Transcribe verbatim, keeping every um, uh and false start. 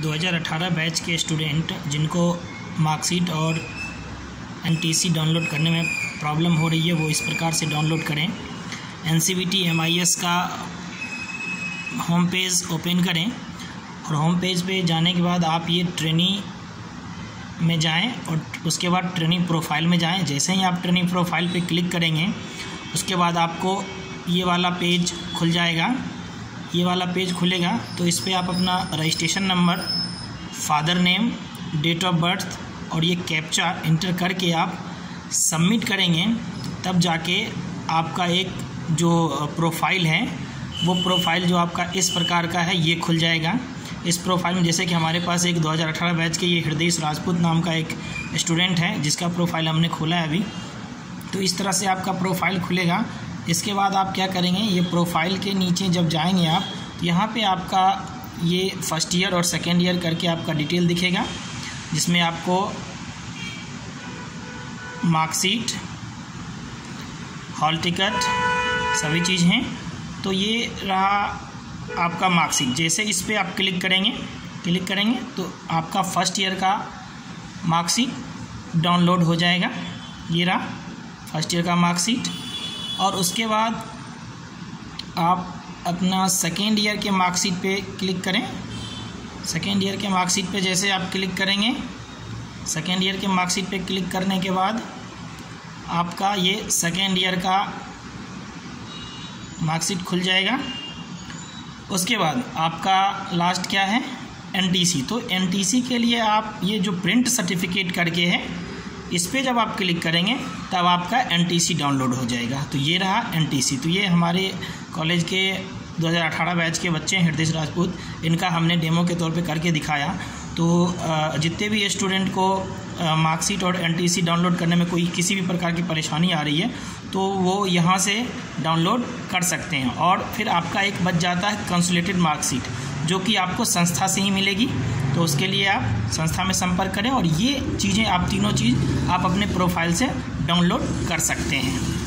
दो हज़ार अठारह बैच के स्टूडेंट जिनको मार्कशीट और एनटीसी डाउनलोड करने में प्रॉब्लम हो रही है वो इस प्रकार से डाउनलोड करें। एनसीवीटी एमआईएस का होम पेज ओपन करें और होम पेज पे जाने के बाद आप ये ट्रेनिंग में जाएं और उसके बाद ट्रेनिंग प्रोफाइल में जाएं। जैसे ही आप ट्रेनिंग प्रोफाइल पे क्लिक करेंगे उसके बाद आपको ये वाला पेज खुल जाएगा। ये वाला पेज खुलेगा तो इस पर आप अपना registration number, father name, date of birth और ये कैप्चा इंटर करके आप सबमिट करेंगे। तब जाके आपका एक जो प्रोफाइल है वो प्रोफाइल जो आपका इस प्रकार का है ये खुल जाएगा। इस प्रोफाइल में जैसे कि हमारे पास एक दो हज़ार अठारह बैच के ये हृदय राजपूत नाम का एक स्टूडेंट है जिसका प्रोफाइल हमने खोला है अभी। तो इस तरह से आपका प्रोफाइल खुलेगा। इसके बाद आप क्या करेंगे, ये प्रोफाइल के नीचे जब जाएंगे आप तो यहाँ पे आपका ये फर्स्ट ईयर और सेकेंड ईयर करके आपका डिटेल दिखेगा, जिसमें आपको मार्कशीट, हॉल टिकट सभी चीज़ हैं। तो ये रहा आपका मार्कशीट। जैसे इस पर आप क्लिक करेंगे क्लिक करेंगे तो आपका फर्स्ट ईयर का मार्कशीट डाउनलोड हो जाएगा। ये रहा फर्स्ट ईयर का मार्कशीट। और उसके बाद आप अपना सेकेंड ईयर के मार्कशीट पे क्लिक करें। सेकेंड ईयर के मार्कशीट पे जैसे आप क्लिक करेंगे, सेकेंड ईयर के मार्कशीट पे क्लिक करने के बाद आपका ये सेकेंड ईयर का मार्कशीट खुल जाएगा। उसके बाद आपका लास्ट क्या है, एनटीसी। तो एनटीसी के लिए आप ये जो प्रिंट सर्टिफिकेट करके है इस पर जब आप क्लिक करेंगे तब आपका एनटीसी डाउनलोड हो जाएगा। तो ये रहा एनटीसी। तो ये हमारे कॉलेज के दो हज़ार अठारह बैच के बच्चे हैं हृदय राजपूत, इनका हमने डेमो के तौर पे करके दिखाया। तो जितने भी स्टूडेंट को मार्कशीट और एनटीसी डाउनलोड करने में कोई किसी भी प्रकार की परेशानी आ रही है तो वो यहाँ से डाउनलोड कर सकते हैं। और फिर आपका एक बच जाता है कंसोलिडेटेड मार्कशीट जो कि आपको संस्था से ही मिलेगी। तो उसके लिए आप संस्था में संपर्क करें और ये चीज़ें आप तीनों चीज़ आप अपने प्रोफाइल से डाउनलोड कर सकते हैं।